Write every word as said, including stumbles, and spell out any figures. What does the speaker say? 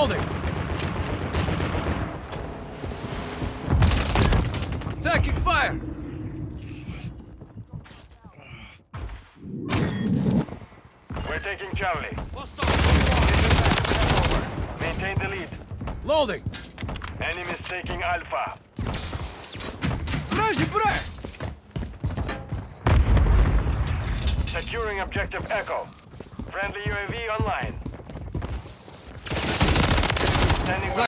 Loading! Taking fire! We're taking Charlie. Hostile! Maintain the lead. Loading! Enemies taking Alpha. Вражий брат! Securing objective Echo. Friendly U A V online. Standing by.